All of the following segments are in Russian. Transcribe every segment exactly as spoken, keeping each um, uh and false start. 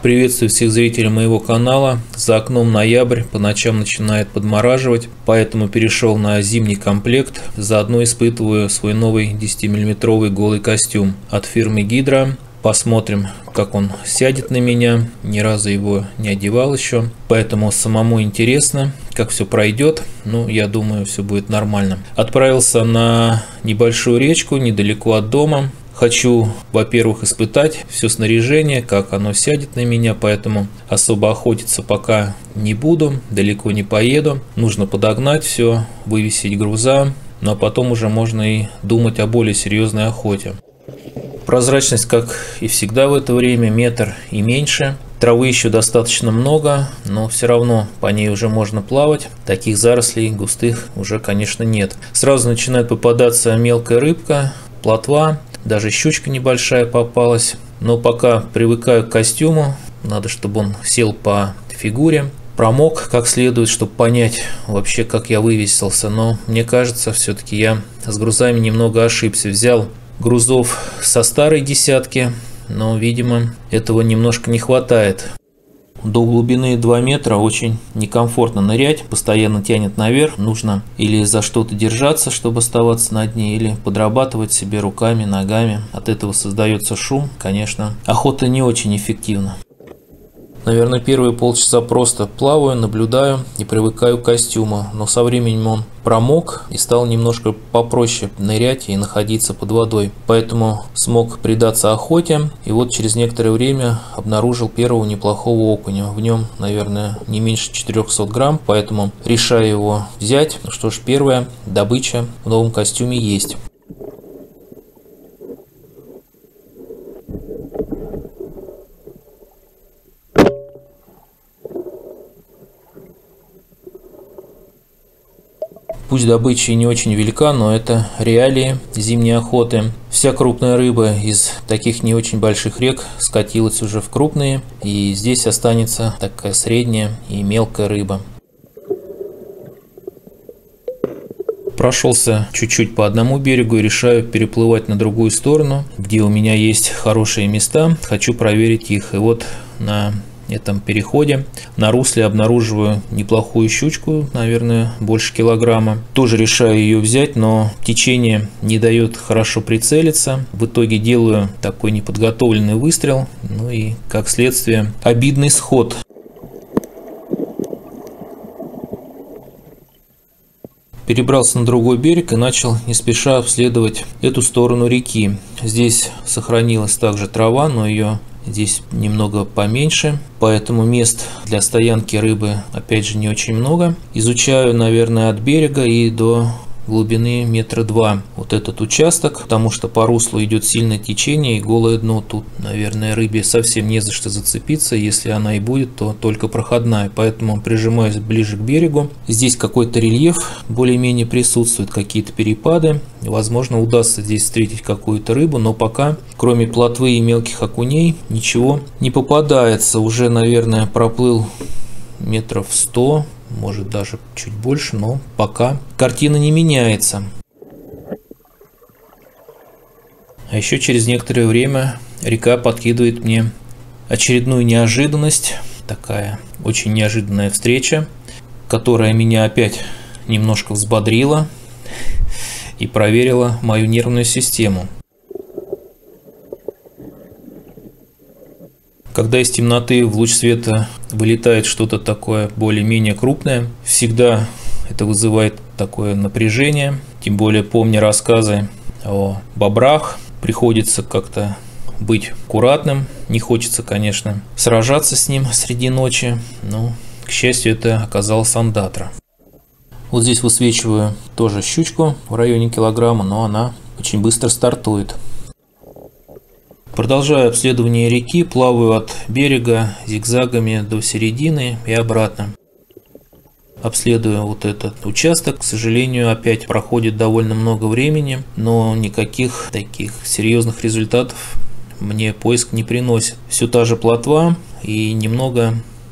Приветствую всех зрителей моего канала. За окном ноябрь, по ночам начинает подмораживать, поэтому перешел на зимний комплект. Заодно испытываю свой новый десятимиллиметровый голый костюм от фирмы Гидра. Посмотрим, как он сядет на меня. Ни разу его не одевал еще, поэтому самому интересно, как все пройдет. Ну, я думаю, все будет нормально. Отправился на небольшую речку недалеко от дома. Хочу, во-первых, испытать все снаряжение, как оно сядет на меня, поэтому особо охотиться пока не буду, далеко не поеду. Нужно подогнать все, вывесить груза, но потом уже можно и думать о более серьезной охоте. Прозрачность, как и всегда в это время, метр и меньше. Травы еще достаточно много, но все равно по ней уже можно плавать. Таких зарослей густых уже, конечно, нет. Сразу начинает попадаться мелкая рыбка, плотва, даже щучка небольшая попалась. Но пока привыкаю к костюму, надо, чтобы он сел по фигуре. Промок как следует, чтобы понять вообще, как я вывесился. Но мне кажется, все-таки я с грузами немного ошибся. Взял грузов со старой десятки, но, видимо, этого немножко не хватает. До глубины два метра очень некомфортно нырять, постоянно тянет наверх. Нужно или за что-то держаться, чтобы оставаться на дне, или подрабатывать себе руками, ногами. От этого создается шум. Конечно, охота не очень эффективна. Наверное, первые полчаса просто плаваю, наблюдаю и привыкаю к костюму, но со временем он промок и стал немножко попроще нырять и находиться под водой. Поэтому смог предаться охоте, и вот через некоторое время обнаружил первого неплохого окуня. В нем, наверное, не меньше четырёхсот грамм, поэтому решаю его взять. Ну что ж, первая добыча в новом костюме есть. Пусть добыча не очень велика, но это реалии зимней охоты. Вся крупная рыба из таких не очень больших рек скатилась уже в крупные, и здесь останется такая средняя и мелкая рыба. Прошелся чуть-чуть по одному берегу и решаю переплывать на другую сторону, где у меня есть хорошие места. Хочу проверить их. И вот на этом переходе на русле обнаруживаю неплохую щучку, наверное, больше килограмма. Тоже решаю ее взять, но течение не дает хорошо прицелиться. В итоге делаю такой неподготовленный выстрел, ну и, как следствие, обидный сход. Перебрался на другой берег и начал не спеша обследовать эту сторону реки. Здесь сохранилась также трава, но ее здесь немного поменьше, поэтому мест для стоянки рыбы опять же не очень много. Изучаю, наверное, от берега и до глубины метра два вот этот участок, потому что по руслу идет сильное течение и голое дно. Тут, наверное, рыбе совсем не за что зацепиться. Если она и будет, то только проходная, поэтому прижимаюсь ближе к берегу. Здесь какой-то рельеф более-менее присутствует, какие-то перепады. Возможно, удастся здесь встретить какую-то рыбу, но пока, кроме плотвы и мелких окуней, ничего не попадается. Уже, наверное, проплыл метров сто, может даже чуть больше, но пока картина не меняется. А еще через некоторое время река подкидывает мне очередную неожиданность. Такая очень неожиданная встреча, которая меня опять немножко взбодрила и проверила мою нервную систему. Когда из темноты в луч света вылетает что-то такое более-менее крупное, всегда это вызывает такое напряжение. Тем более, помня рассказы о бобрах, приходится как-то быть аккуратным. Не хочется, конечно, сражаться с ним среди ночи, но, к счастью, это оказалась андатра. Вот здесь высвечиваю тоже щучку в районе килограмма, но она очень быстро стартует. Продолжаю обследование реки, плаваю от берега зигзагами до середины и обратно. Обследую вот этот участок. К сожалению, опять проходит довольно много времени, но никаких таких серьезных результатов мне поиск не приносит. Все та же плотва и немного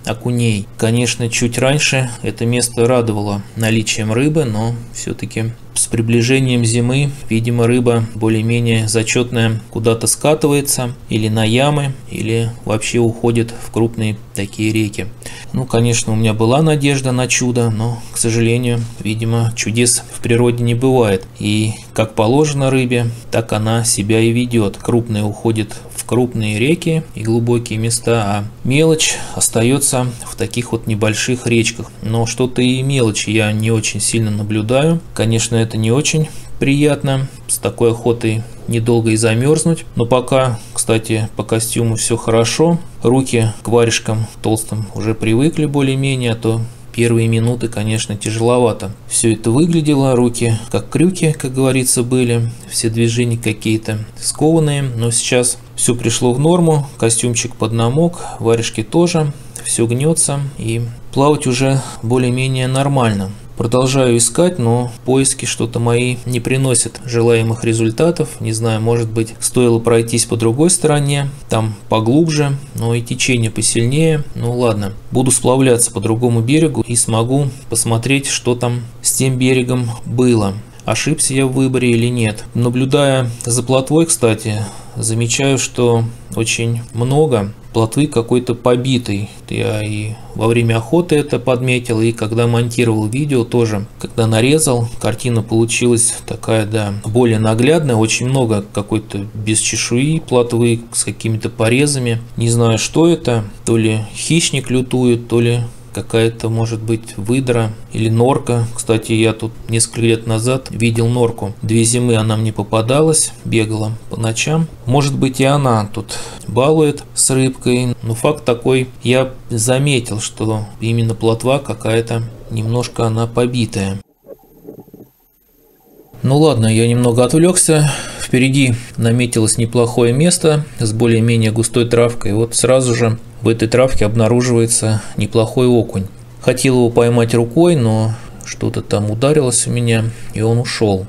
окуней. Конечно, чуть раньше это место радовало наличием рыбы, но все-таки с приближением зимы, видимо, рыба более-менее зачетная куда-то скатывается, или на ямы, или вообще уходит в крупные такие реки. Ну, конечно, у меня была надежда на чудо, но, к сожалению, видимо, чудес в природе не бывает. И как положено рыбе, так она себя и ведет. Крупная уходит в крупные реки и глубокие места, а мелочь остается в таких вот небольших речках. Но что-то и мелочи я не очень сильно наблюдаю. Конечно, это не очень приятно с такой охотой недолго и замерзнуть. Но пока, кстати, по костюму все хорошо. Руки к варежкам толстым уже привыкли более-менее, а то первые минуты, конечно, тяжеловато. Все это выглядело, руки как крюки, как говорится, были. Все движения какие-то скованные, но сейчас все пришло в норму. Костюмчик поднамок, варежки тоже. Все гнется и плавать уже более-менее нормально. Продолжаю искать, но поиски что-то мои не приносят желаемых результатов. Не знаю, может быть, стоило пройтись по другой стороне, там поглубже, но и течение посильнее. Ну ладно, буду сплавляться по другому берегу и смогу посмотреть, что там с тем берегом было. Ошибся я в выборе или нет. Наблюдая за плотвой, кстати, замечаю, что очень много плотвы какой-то побитой. Я и во время охоты это подметил, и когда монтировал видео тоже. Когда нарезал, картина получилась такая, да, более наглядная. Очень много какой-то без чешуи плотвы с какими-то порезами. Не знаю, что это. То ли хищник лютует, то ли какая-то, может быть, выдра или норка. Кстати, я тут несколько лет назад видел норку. Две зимы она мне попадалась, бегала по ночам. Может быть, и она тут балует с рыбкой. Но факт такой, я заметил, что именно плотва какая-то немножко она побитая. Ну ладно, я немного отвлекся. Впереди наметилось неплохое место с более-менее густой травкой. Вот сразу же в этой травке обнаруживается неплохой окунь. Хотел его поймать рукой, но что-то там ударилось у меня, и он ушел.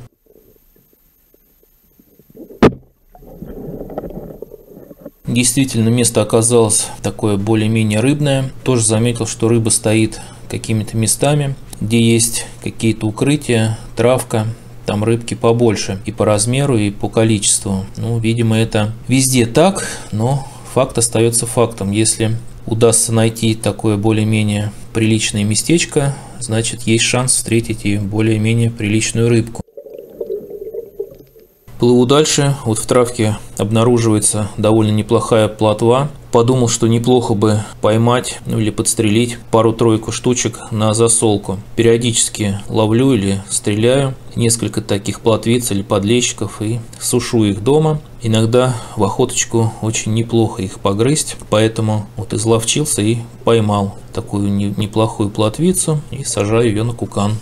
Действительно, место оказалось такое более-менее рыбное. Тоже заметил, что рыба стоит какими-то местами, где есть какие-то укрытия, травка. Там рыбки побольше и по размеру, и по количеству. Ну, видимо, это везде так, но факт остается фактом. Если удастся найти такое более-менее приличное местечко, значит, есть шанс встретить и более-менее приличную рыбку. Плыву дальше. Вот в травке обнаруживается довольно неплохая плотва. Подумал, что неплохо бы поймать, ну или подстрелить пару-тройку штучек на засолку. Периодически ловлю или стреляю несколько таких плотвиц или подлещиков и сушу их дома. Иногда в охоточку очень неплохо их погрызть, поэтому вот изловчился и поймал такую неплохую плотвицу и сажаю ее на кукан.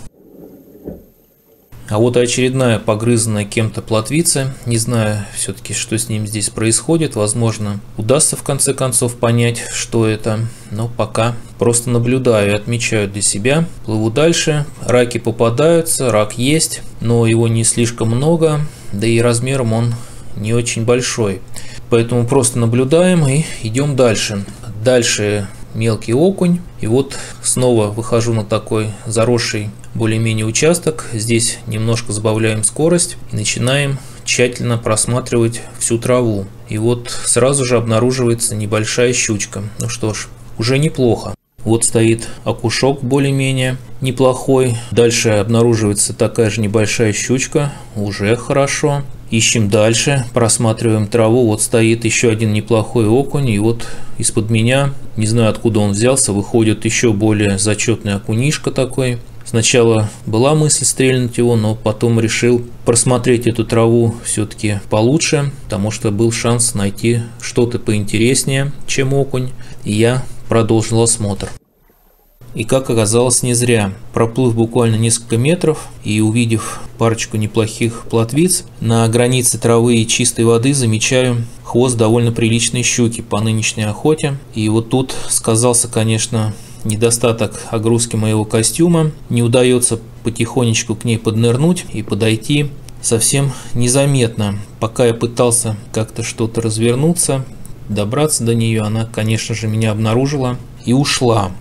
А вот и очередная погрызанная кем-то плотвица. Не знаю все-таки, что с ним здесь происходит. Возможно, удастся в конце концов понять, что это. Но пока просто наблюдаю и отмечаю для себя. Плыву дальше. Раки попадаются, рак есть, но его не слишком много. Да и размером он не очень большой. Поэтому просто наблюдаем и идем дальше. Дальше мелкий окунь. И вот снова выхожу на такой заросший более-менее участок. Здесь немножко сбавляем скорость и начинаем тщательно просматривать всю траву. И вот сразу же обнаруживается небольшая щучка. Ну что ж, уже неплохо. Вот стоит окушок более-менее неплохой. Дальше обнаруживается такая же небольшая щучка. Уже хорошо. Ищем дальше, просматриваем траву. Вот стоит еще один неплохой окунь. И вот из-под меня, не знаю откуда он взялся, выходит еще более зачетный окунишка такой. Сначала была мысль стрельнуть его, но потом решил просмотреть эту траву все-таки получше, потому что был шанс найти что-то поинтереснее, чем окунь. И я продолжил осмотр. И как оказалось, не зря. Проплыв буквально несколько метров и увидев парочку неплохих плотвиц, на границе травы и чистой воды замечаю хвост довольно приличной щуки по нынешней охоте. И вот тут сказался, конечно, недостаток огрузки моего костюма. Не удается потихонечку к ней поднырнуть и подойти совсем незаметно. Пока я пытался как-то что-то развернуться, добраться до нее, она, конечно же, меня обнаружила и ушла.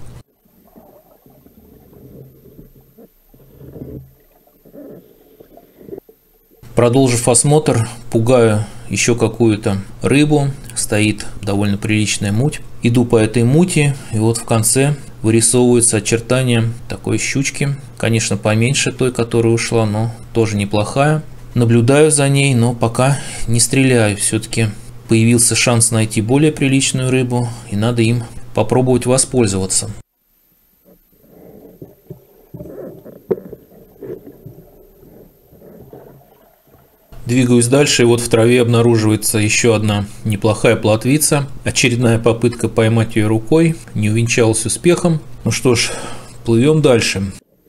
Продолжив осмотр, пугаю еще какую-то рыбу. Стоит довольно приличная муть. Иду по этой мути, и вот в конце вырисовываются очертания такой щучки. Конечно, поменьше той, которая ушла, но тоже неплохая. Наблюдаю за ней, но пока не стреляю. Все-таки появился шанс найти более приличную рыбу, и надо им попробовать воспользоваться. Двигаюсь дальше, и вот в траве обнаруживается еще одна неплохая плотвица. Очередная попытка поймать ее рукой не увенчалась успехом. Ну что ж, плывем дальше.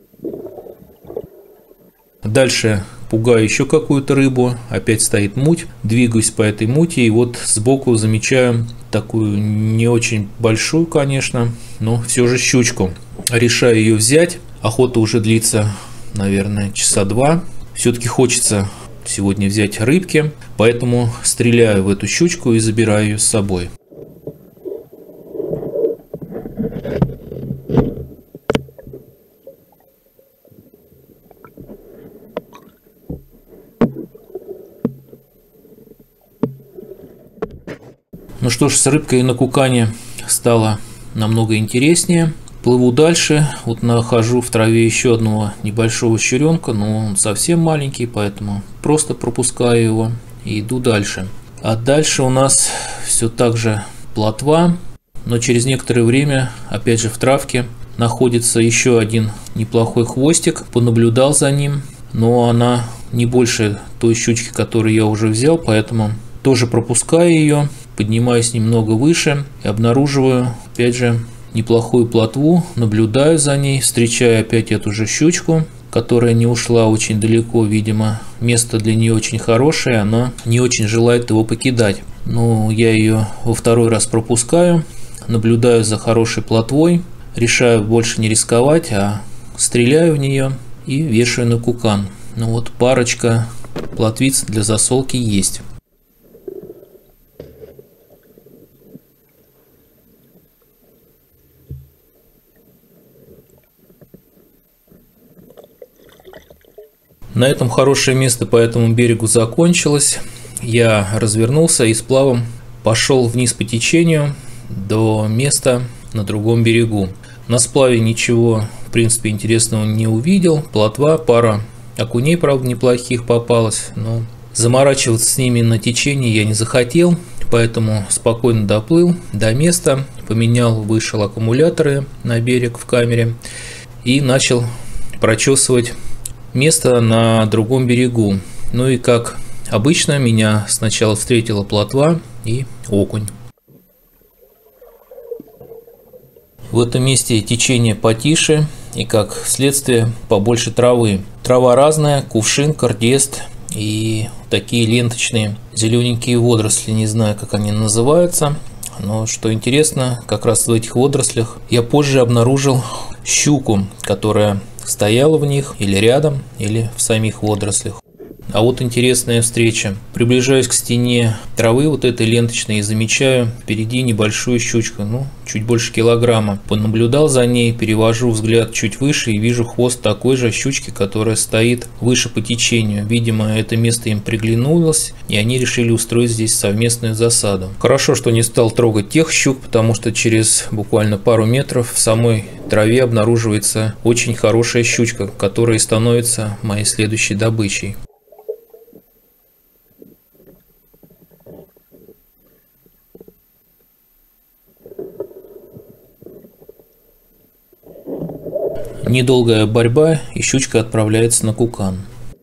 Дальше пугаю еще какую-то рыбу. Опять стоит муть. Двигаюсь по этой мути, и вот сбоку замечаю такую не очень большую, конечно, но все же щучку. Решаю ее взять. Охота уже длится, наверное, часа два. Все-таки хочется сегодня взять рыбки, поэтому стреляю в эту щучку и забираю ее с собой. Ну что ж, с рыбкой на кукане стало намного интереснее. Плыву дальше, вот нахожу в траве еще одного небольшого щуренка, но он совсем маленький, поэтому просто пропускаю его и иду дальше. А дальше у нас все так же плотва, но через некоторое время, опять же в травке, находится еще один неплохой хвостик. Понаблюдал за ним, но она не больше той щучки, которую я уже взял, поэтому тоже пропускаю ее, поднимаюсь немного выше и обнаруживаю, опять же, неплохую плотву, наблюдаю за ней, встречаю опять эту же щучку, которая не ушла очень далеко, видимо, место для нее очень хорошее, она не очень желает его покидать. Но я ее во второй раз пропускаю, наблюдаю за хорошей плотвой, решаю больше не рисковать, а стреляю в нее и вешаю на кукан. Ну вот парочка плотвиц для засолки есть. На этом хорошее место по этому берегу закончилось. Я развернулся и сплавом пошел вниз по течению до места на другом берегу. На сплаве ничего, в принципе, интересного не увидел. Плотва, пара окуней, правда, неплохих попалась, но заморачиваться с ними на течении я не захотел, поэтому спокойно доплыл до места, поменял, вышел аккумуляторы на берег в камере и начал прочесывать место на другом берегу. Ну и как обычно, меня сначала встретила плотва и окунь. В этом месте течение потише и как следствие побольше травы. Трава разная, кувшин, кардест и такие ленточные зелененькие водоросли, не знаю, как они называются. Но что интересно, как раз в этих водорослях я позже обнаружил щуку, которая стояла в них или рядом, или в самих водорослях. А вот интересная встреча. Приближаюсь к стене травы вот этой ленточной и замечаю впереди небольшую щучку, ну, чуть больше килограмма. Понаблюдал за ней, перевожу взгляд чуть выше и вижу хвост такой же щучки, которая стоит выше по течению. Видимо, это место им приглянулось, и они решили устроить здесь совместную засаду. Хорошо, что не стал трогать тех щук, потому что через буквально пару метров в самой траве обнаруживается очень хорошая щучка, которая становится моей следующей добычей. Недолгая борьба, и щучка отправляется на кукан.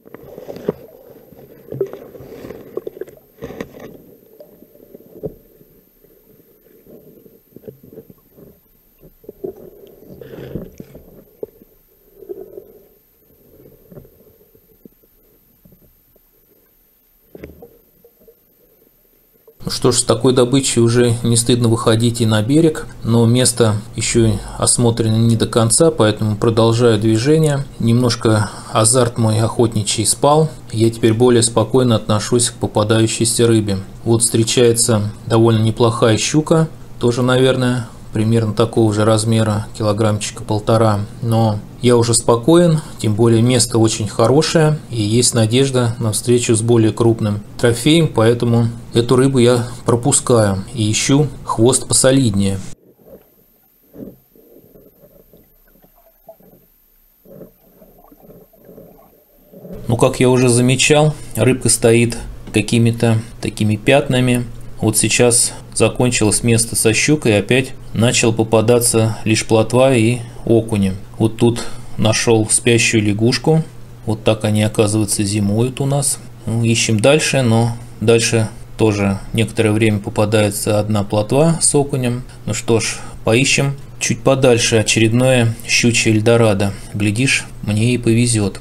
Что ж, с такой добычей уже не стыдно выходить и на берег, но место еще осмотрено не до конца, поэтому продолжаю движение. Немножко азарт мой охотничий спал, я теперь более спокойно отношусь к попадающейся рыбе. Вот встречается довольно неплохая щука, тоже, наверное, примерно такого же размера, килограммчика полтора. Но я уже спокоен, тем более место очень хорошее и есть надежда на встречу с более крупным трофеем, поэтому эту рыбу я пропускаю и ищу хвост посолиднее. Ну, как я уже замечал, рыбка стоит какими-то такими пятнами. Вот сейчас закончилось место со щукой, и опять начал попадаться лишь плотва и окуни. Вот тут нашел спящую лягушку. Вот так они, оказывается, зимуют у нас. Ну, ищем дальше, но дальше тоже некоторое время попадается одна плотва с окунем. Ну что ж, поищем чуть подальше очередное щучье эльдорадо. Глядишь, мне и повезет.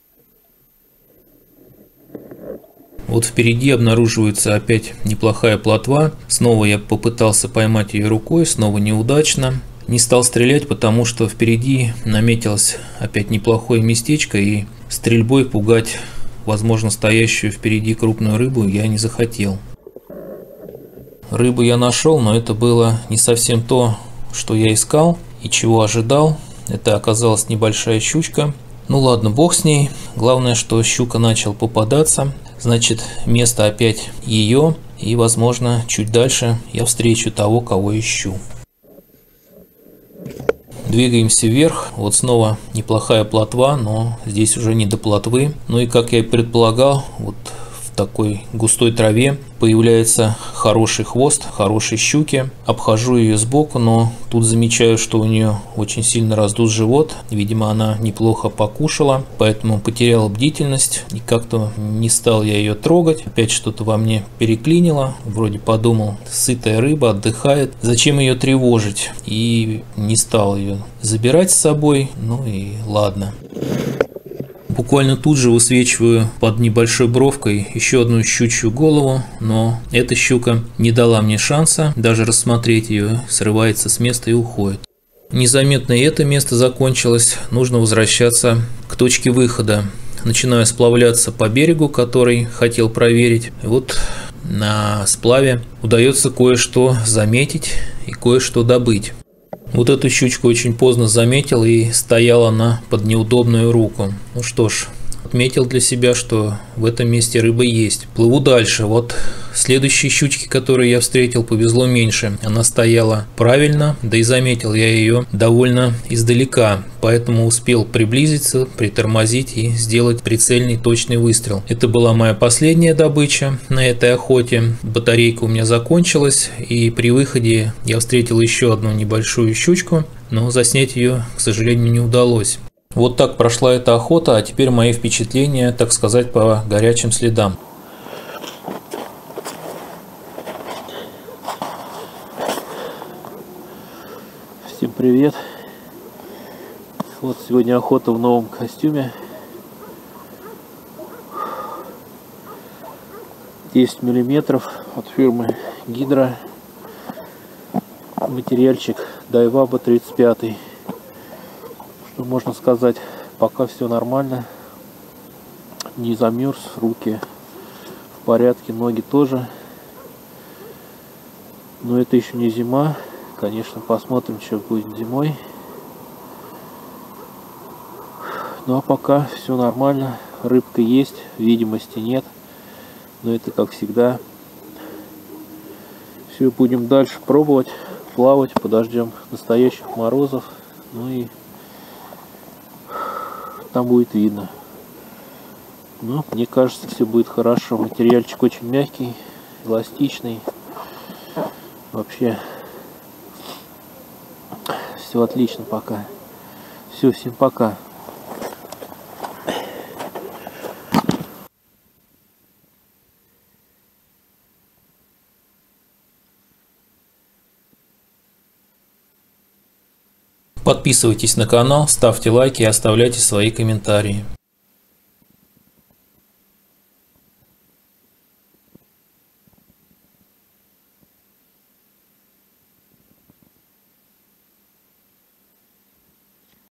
Вот впереди обнаруживается опять неплохая плотва. Снова я попытался поймать ее рукой, снова неудачно. Не стал стрелять, потому что впереди наметилось опять неплохое местечко, и стрельбой пугать, возможно, стоящую впереди крупную рыбу я не захотел. Рыбу я нашел, но это было не совсем то, что я искал и чего ожидал. Это оказалась небольшая щучка. Ну ладно, бог с ней. Главное, что щука начал попадаться. Значит, место опять ее, и, возможно, чуть дальше я встречу того, кого ищу. Двигаемся вверх. Вот снова неплохая плотва, но здесь уже не до плотвы. Ну и, как я и предполагал, вот в такой густой траве появляется хороший хвост, хорошей щуки. Обхожу ее сбоку, но тут замечаю, что у нее очень сильно раздут живот. Видимо, она неплохо покушала, поэтому потеряла бдительность и как-то не стал я ее трогать. Опять что-то во мне переклинило. Вроде подумал, сытая рыба отдыхает, зачем ее тревожить? И не стал ее забирать с собой. Ну и ладно. Буквально тут же высвечиваю под небольшой бровкой еще одну щучью голову, но эта щука не дала мне шанса даже рассмотреть ее, срывается с места и уходит. Незаметно и это место закончилось, нужно возвращаться к точке выхода. Начинаю сплавляться по берегу, который хотел проверить. И вот на сплаве удается кое-что заметить и кое-что добыть. Вот эту щучку очень поздно заметил, и стояла она под неудобную руку. Ну что ж, отметил для себя, что в этом месте рыба есть. Плыву дальше. Вот следующей щучки, которую я встретил, повезло меньше. Она стояла правильно, да и заметил я ее довольно издалека. Поэтому успел приблизиться, притормозить и сделать прицельный точный выстрел. Это была моя последняя добыча на этой охоте. Батарейка у меня закончилась, и при выходе я встретил еще одну небольшую щучку, но заснять ее, к сожалению, не удалось. Вот так прошла эта охота, а теперь мои впечатления, так сказать, по горячим следам. Всем привет! Вот сегодня охота в новом костюме. десять миллиметров от фирмы Гидра. Материальчик Дайваба тридцать пять. Что можно сказать, пока все нормально. Не замерз, руки в порядке, ноги тоже. Но это еще не зима. Конечно, посмотрим, что будет зимой. Ну а пока все нормально. Рыбка есть, видимости нет. Но это как всегда. Все, будем дальше пробовать плавать. Подождем настоящих морозов. Ну и там будет видно. Но мне кажется, все будет хорошо. Материальчик очень мягкий, эластичный. Вообще все отлично пока. Все, всем пока. Подписывайтесь на канал, ставьте лайки и оставляйте свои комментарии.